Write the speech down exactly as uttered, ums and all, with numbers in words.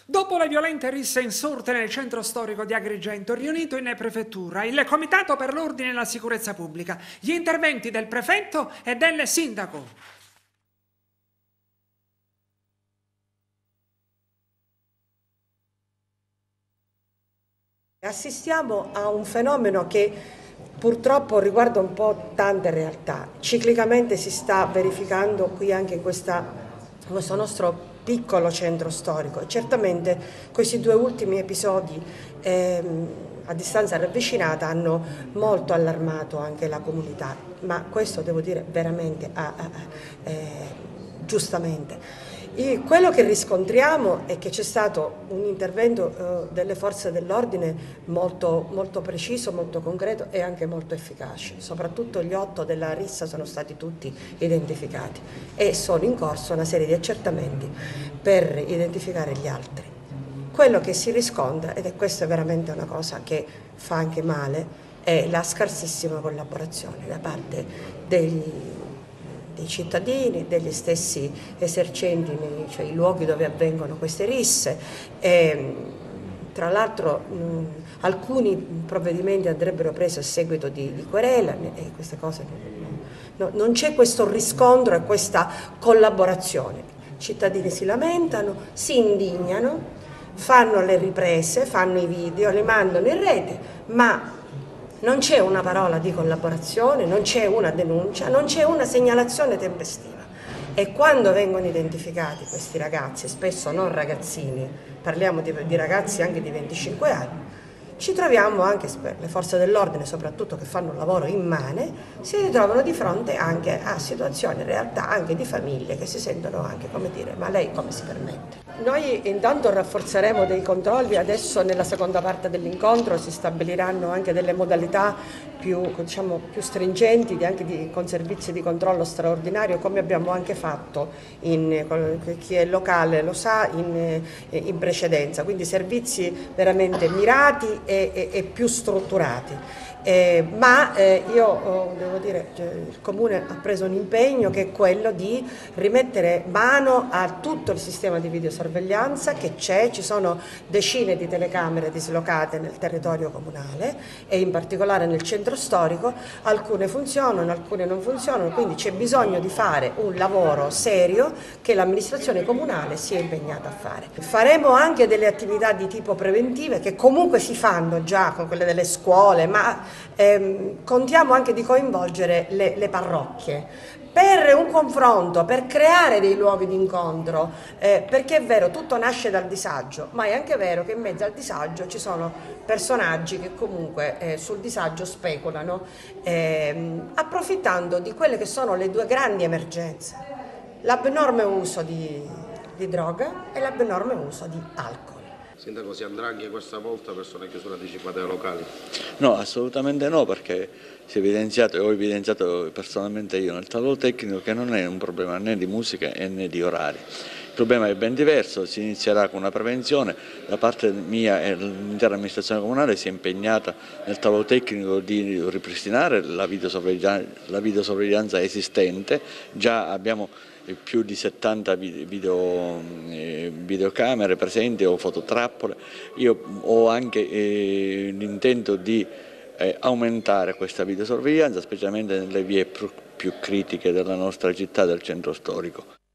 Dopo le violente risse insorte nel centro storico di Agrigento, riunito in prefettura il Comitato per l'Ordine e la Sicurezza Pubblica, gli interventi del prefetto e del sindaco. Assistiamo a un fenomeno che purtroppo riguarda un po' tante realtà. Ciclicamente si sta verificando qui anche in questa, questo nostro piccolo centro storico e certamente questi due ultimi episodi ehm, a distanza ravvicinata hanno molto allarmato anche la comunità, ma questo devo dire veramente ah, ah, eh, giustamente. E quello che riscontriamo è che c'è stato un intervento eh, delle forze dell'ordine molto, molto preciso, molto concreto e anche molto efficace. Soprattutto gli otto della rissa sono stati tutti identificati e sono in corso una serie di accertamenti per identificare gli altri. Quello che si riscontra, ed è questa è veramente una cosa che fa anche male, è la scarsissima collaborazione da parte degli dei cittadini, degli stessi esercenti nei cioè, i luoghi dove avvengono queste risse. E, tra l'altro alcuni provvedimenti andrebbero presi a seguito di, di querela e queste cose no, non c'è questo riscontro e questa collaborazione. I cittadini si lamentano, si indignano, fanno le riprese, fanno i video, li mandano in rete, ma non c'è una parola di collaborazione, non c'è una denuncia, non c'è una segnalazione tempestiva. E quando vengono identificati questi ragazzi, spesso non ragazzini, parliamo di, di ragazzi anche di venticinque anni, ci troviamo anche, le forze dell'ordine soprattutto che fanno un lavoro immane, si ritrovano di fronte anche a situazioni, in realtà anche di famiglie che si sentono anche come dire ma lei come si permette? Noi intanto rafforzeremo dei controlli, adesso nella seconda parte dell'incontro si stabiliranno anche delle modalità più, diciamo, più stringenti anche di, con servizi di controllo straordinario come abbiamo anche fatto, in, chi è locale lo sa, in, in precedenza, quindi servizi veramente mirati e, e, e più strutturati. Eh, ma eh, io oh, devo dire cioè, il Comune ha preso un impegno che è quello di rimettere mano a tutto il sistema di videosorveglianza che c'è, ci sono decine di telecamere dislocate nel territorio comunale e in particolare nel centro storico, alcune funzionano, alcune non funzionano, quindi c'è bisogno di fare un lavoro serio che l'amministrazione comunale si è impegnata a fare. Faremo anche delle attività di tipo preventive che comunque si fanno già con quelle delle scuole, ma Ehm, contiamo anche di coinvolgere le, le parrocchie per un confronto, per creare dei luoghi di incontro, eh, perché è vero, tutto nasce dal disagio, ma è anche vero che in mezzo al disagio ci sono personaggi che comunque eh, sul disagio speculano, ehm, approfittando di quelle che sono le due grandi emergenze, l'abnorme uso di, di droga e l'abnorme uso di alcol. Sindaco, si andrà anche questa volta verso una chiusura anticipata dei locali? No, assolutamente no, perché si è evidenziato, e ho evidenziato personalmente io nel tavolo tecnico che non è un problema né di musica né di orari. Il problema è ben diverso, si inizierà con una prevenzione, da parte mia e l'intera amministrazione comunale si è impegnata nel tavolo tecnico di ripristinare la videosorveglianza, la videosorveglianza esistente, già abbiamo più di settanta video, eh, videocamere presenti o fototrappole. Io ho anche eh, l'intento di eh, aumentare questa videosorveglianza, specialmente nelle vie più critiche della nostra città, del centro storico.